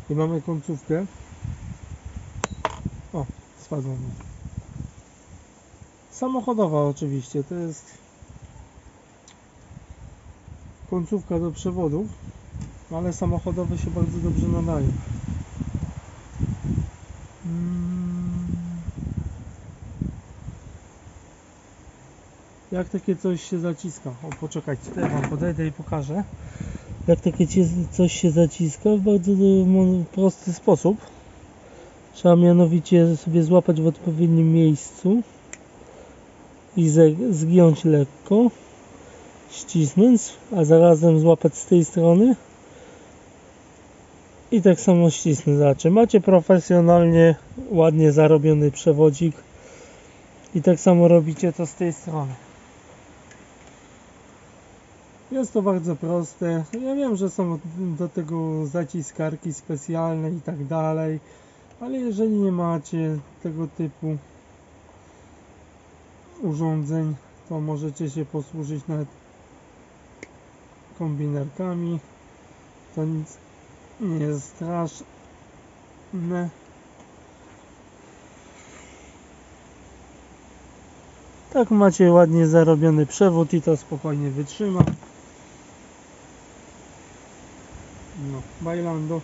I mamy końcówkę. O, spadła mi. Samochodowa oczywiście, to jest końcówka do przewodów, ale samochodowe się bardzo dobrze nadają. Jak takie coś się zaciska? O, poczekajcie, to ja wam podejdę i pokażę. Jak takie coś się zaciska w bardzo prosty sposób. Trzeba mianowicie sobie złapać w odpowiednim miejscu i zgiąć lekko, ścisnąć, a zarazem złapać z tej strony i tak samo ścisnąć. Zobaczcie, macie profesjonalnie ładnie zarobiony przewodzik i tak samo robicie to z tej strony. Jest to bardzo proste. Ja wiem, że są do tego zaciskarki specjalne i tak dalej, ale jeżeli nie macie tego typu urządzeń, to możecie się posłużyć nawet kombinerkami. To nic nie jest straszne. Tak macie ładnie zarobiony przewód i to spokojnie wytrzyma. No, bailando.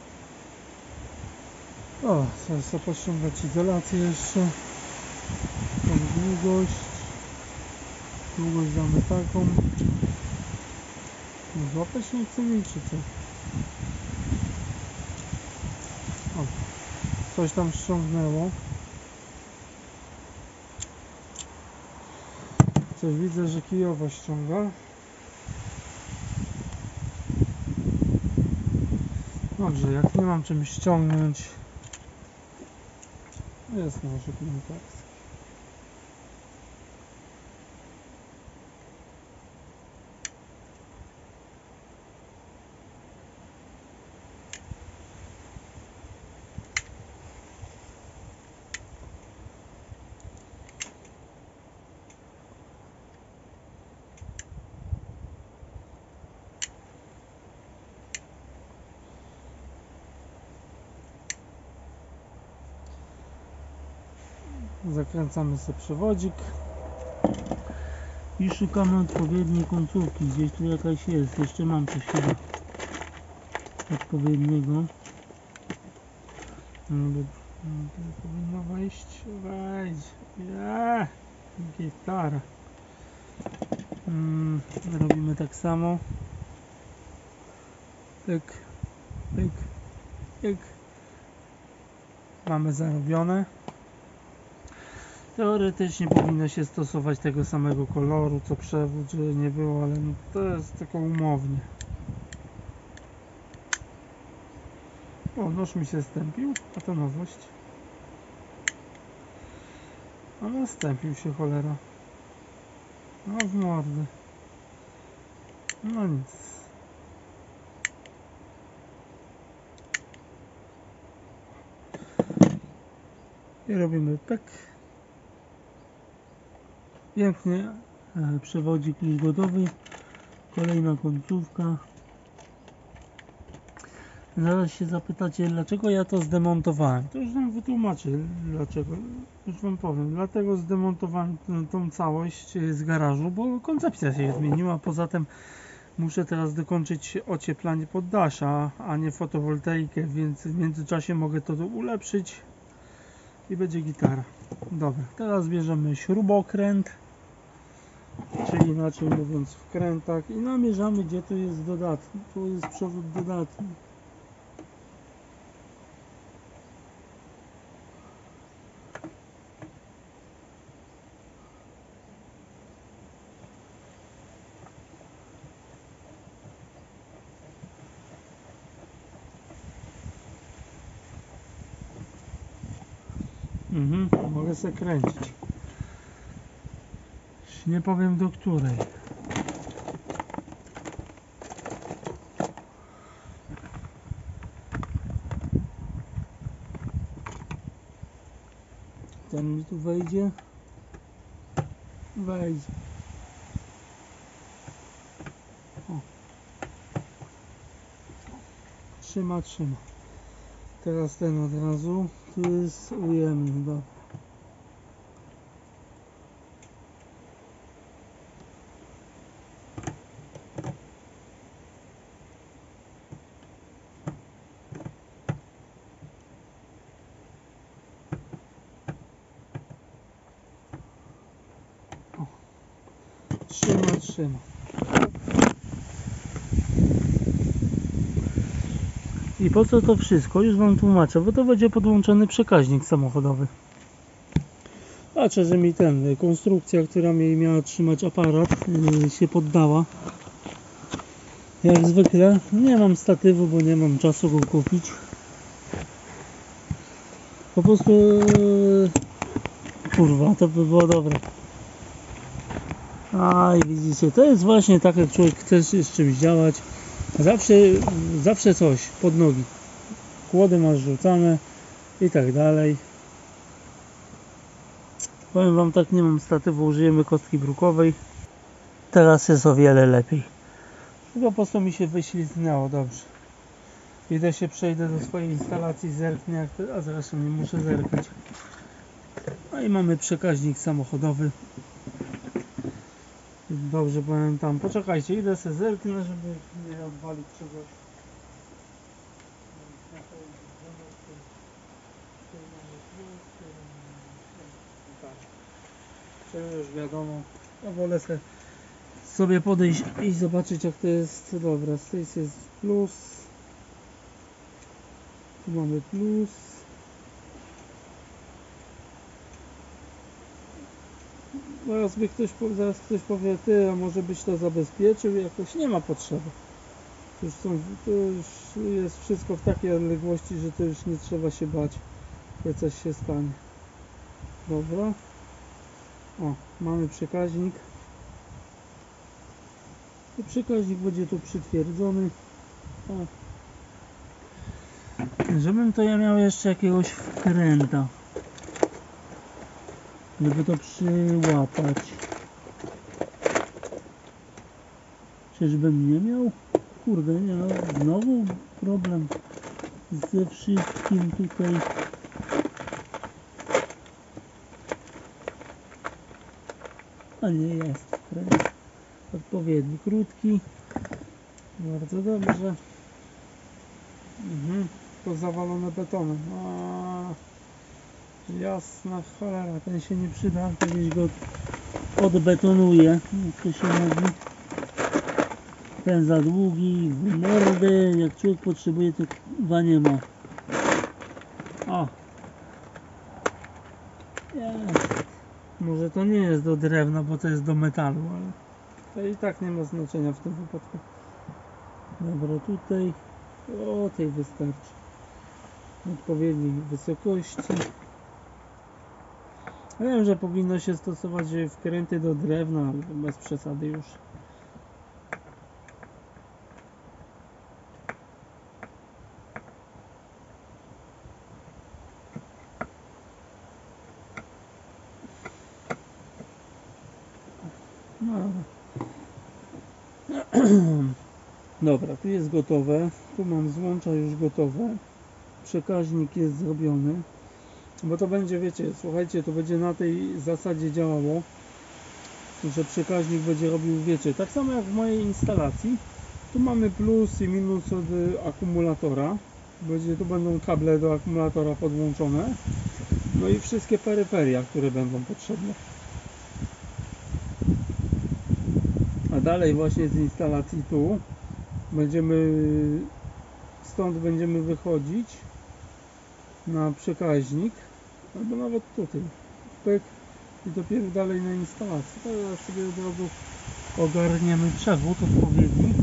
O, teraz chcę pościągać izolację jeszcze. Tą długość. Długość damy taką. No, złapać nie chce mi, czy co? O, coś tam ściągnęło. Coś widzę, że kijowo ściąga. Dobrze, jak nie mam czym ściągnąć, jest może komunikacja. Zakręcamy sobie przewodzik i szukamy odpowiedniej końcówki. Gdzieś tu jakaś jest, jeszcze mam coś chyba odpowiedniego. Powinno wejść. Gitara. Robimy tak samo. Pyk, pyk, pyk. Mamy zarobione. Teoretycznie powinno się stosować tego samego koloru co przewód, żeby nie było, ale no to jest tylko umownie. O, nóż mi się stępił, a to nowość. A no, stępił się, cholera. No w mordę. No nic. I robimy tak. Pięknie. Przewodzik już gotowy. Kolejna końcówka. Zaraz się zapytacie, dlaczego ja to zdemontowałem. To już wam wytłumaczę dlaczego. Już wam powiem. Dlatego zdemontowałem tą całość z garażu, bo koncepcja się zmieniła. Poza tym muszę teraz dokończyć ocieplanie poddasza, a nie fotowoltaikę, więc w międzyczasie mogę to ulepszyć i będzie gitara. Dobra, teraz bierzemy śrubokręt, czyli inaczej mówiąc wkrętak, i namierzamy, gdzie tu jest dodatni. Tu jest przewód dodatni. Mogę sobie kręcić. Nie powiem do której. Ten mi tu wejdzie. Wejdzie. O. Trzyma. Teraz ten od razu. Tu jest ujemny, dobra. Trzyma. I po co to wszystko? Już wam tłumaczę, bo to będzie podłączony przekaźnik samochodowy. Patrzę, że mi konstrukcja, która mi miała trzymać aparat, się poddała. Jak zwykle nie mam statywu, bo nie mam czasu go kupić. Po prostu kurwa, to by było dobre. A i widzicie, to jest właśnie tak, jak człowiek chce z czymś działać. Zawsze coś pod nogi. Kłody masz rzucane i tak dalej. Powiem wam tak, nie mam statywu, użyjemy kostki brukowej. Teraz jest o wiele lepiej. Po prostu mi się wyślizgnęło dobrze. Idę się przejdę do swojej instalacji, zerknę jak to, a zresztą nie muszę zerkać. No i mamy przekaźnik samochodowy. Dobrze pamiętam. Poczekajcie, idę sobie zerknę, żeby nie odwalić czegoś. Czy już wiadomo. Ja wolę sobie podejść i zobaczyć, jak to jest. Dobra, z tej jest plus. Tu mamy plus. Zaraz ktoś powie, ty, a może byś to zabezpieczył, jakoś nie ma potrzeby. To już jest wszystko w takiej odległości, że to już nie trzeba się bać, że coś się stanie. Dobra. O, mamy przekaźnik. I przekaźnik będzie tu przytwierdzony. O. Żebym to ja miał jeszcze jakiegoś wkręta, żeby to przyłapać. Czyżbym nie miał? Kurde, nie no, znowu problem ze wszystkim tutaj. A nie, jest wkręt odpowiedni, krótki. Bardzo dobrze. To zawalone betonem. Jasna cholera, ten się nie przyda, kiedyś go odbetonuję, jak to się mówi. Ten za długi, w mordy, jak człowiek potrzebuje, to chyba nie ma. O! Jest. Może to nie jest do drewna, bo to jest do metalu, ale to i tak nie ma znaczenia w tym wypadku. Dobra, tutaj o tej wystarczy. Odpowiedniej wysokości. Ja wiem, że powinno się stosować wkręty do drewna, ale bez przesady już. No. Dobra, tu jest gotowe. Tu mam złącza już gotowe. Przekaźnik jest zrobiony. Bo to będzie, wiecie, słuchajcie, to będzie na tej zasadzie działało, że przekaźnik będzie robił, wiecie, tak samo jak w mojej instalacji. Tu mamy plus i minus od akumulatora. Tu będą kable do akumulatora podłączone. No i wszystkie peryferia, które będą potrzebne. A dalej właśnie z instalacji tu stąd będziemy wychodzić na przekaźnik, albo nawet tutaj, pyk, i dopiero dalej na instalację. Teraz sobie od razu ogarniemy przewód odpowiedni,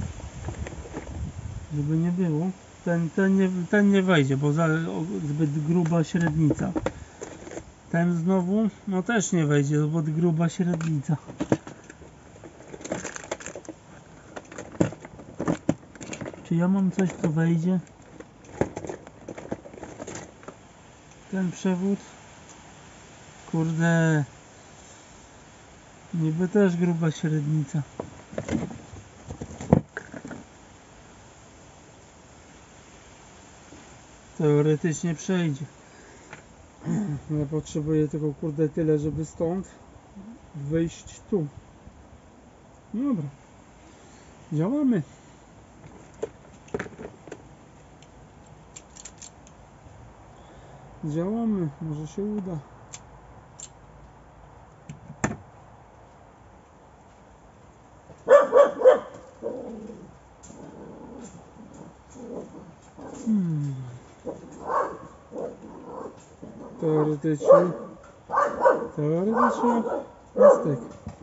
żeby nie było. Ten nie wejdzie, bo zbyt gruba średnica. Ten znowu, no też nie wejdzie, bo zbyt gruba średnica. Czy ja mam coś, co wejdzie? Ten przewód, kurde, niby też gruba średnica. teoretycznie przejdzie. Ale potrzebuję tylko kurde tyle, żeby stąd wyjść tu. Dobra. Działamy. Działamy. Może się uda. Teoretycznie pastek.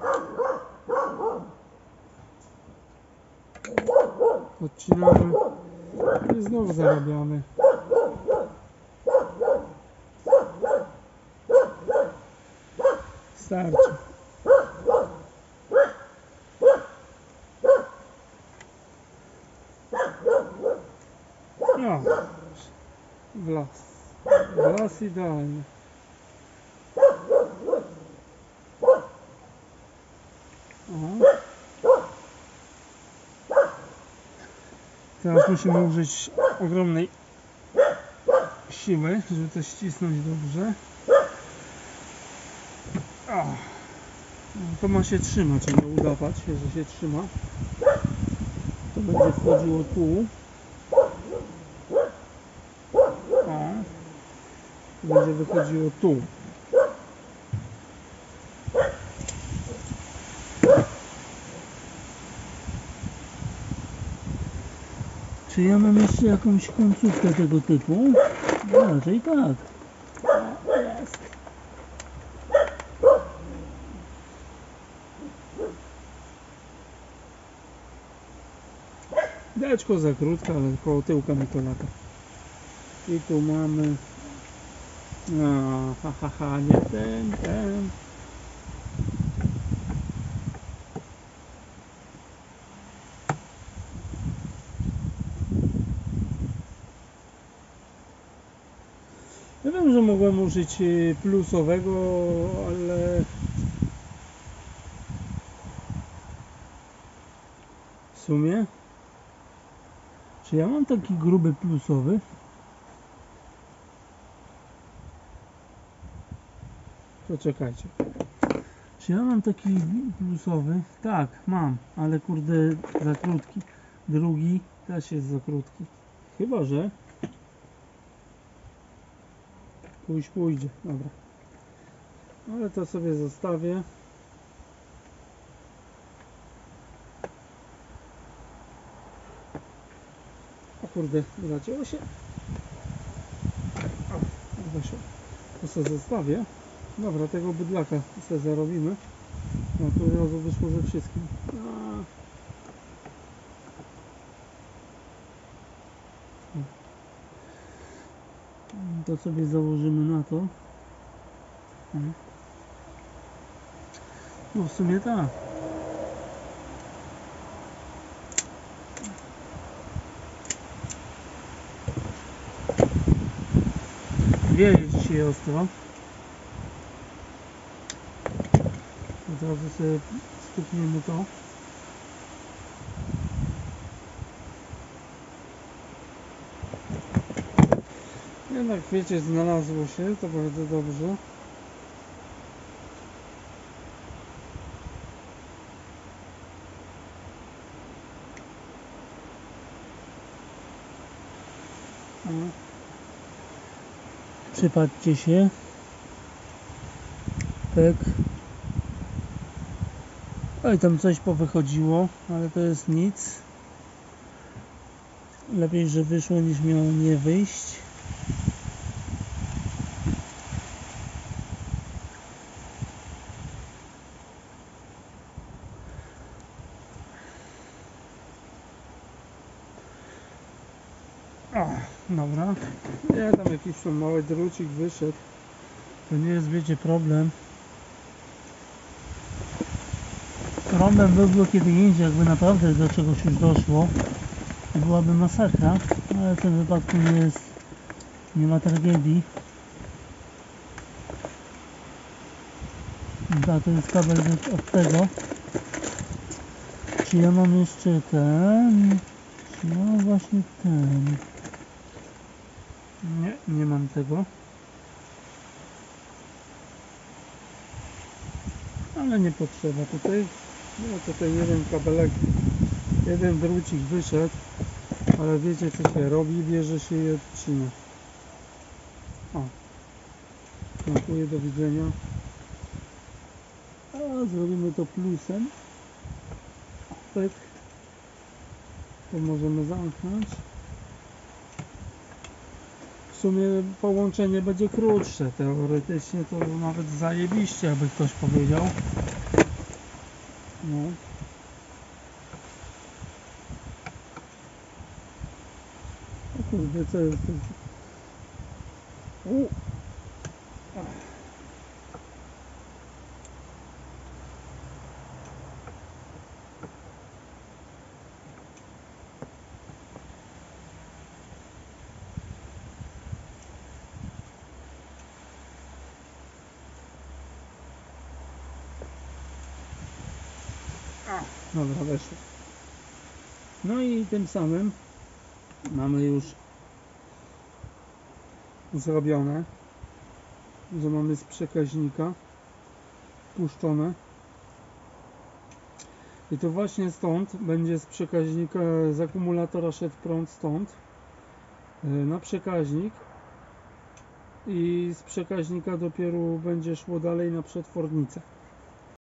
Odcinamy i znowu zarabiamy. Starczy. No, w las. W las idealnie. Aha. Teraz musimy użyć ogromnej siły, żeby to ścisnąć dobrze. O. To ma się trzymać, żeby udawać, że się trzyma. To będzie wchodziło tu. O. To będzie wychodziło tu. Czy ja mam jeszcze jakąś końcówkę tego typu? No, raczej tak. Jest. Deczko za krótka, ale koło tyłka mi to lata. I tu mamy... nie ten. Ja wiem, że mogłem użyć plusowego, ale w sumie czy ja mam taki gruby plusowy? To czekajcie. Czy ja mam taki plusowy? Tak, mam, ale kurde za krótki. Drugi też jest za krótki. Chyba że pójdzie, dobra. Ale to sobie zostawię. O kurde, zacięło się. O, weszło. To sobie zostawię. Dobra, tego bydlaka sobie zarobimy. No tu od razu wyszło ze wszystkim. To sobie założymy na to. No w sumie tak. Wieje dzisiaj ostro. Od razu sobie stukniemy to. Jednak wiecie, znalazło się, to bardzo dobrze. Przypatrzcie się. Tak. Oj, tam coś powychodziło, ale to jest nic. Lepiej, że wyszło, niż miało nie wyjść. O, dobra. Ja tam jakiś tam mały drucik wyszedł. To nie jest, wiecie, problem. Problem byłby kiedy indziej, jakby naprawdę do czegoś już doszło. To byłaby masakra, ale w tym wypadku nie ma tragedii. Da, to jest kabel od tego. Czy ja mam jeszcze ten? Czy ja mam właśnie ten? Nie mam tego. Ale nie potrzeba tutaj. No tutaj jeden kabelek, jeden drucik wyszedł, ale wiecie co się robi, bierze się i odcina. O, dziękuję, do widzenia. A zrobimy to plusem. Tak, to możemy zamknąć. W sumie połączenie będzie krótsze, teoretycznie to nawet zajebiście, jakby ktoś powiedział. No. O kurde, co jest to? Dobra, weszło. No i tym samym mamy już zrobione, że mamy z przekaźnika puszczone i to właśnie stąd będzie z przekaźnika, z akumulatora szedł prąd stąd na przekaźnik i z przekaźnika dopiero będzie szło dalej na przetwornicę.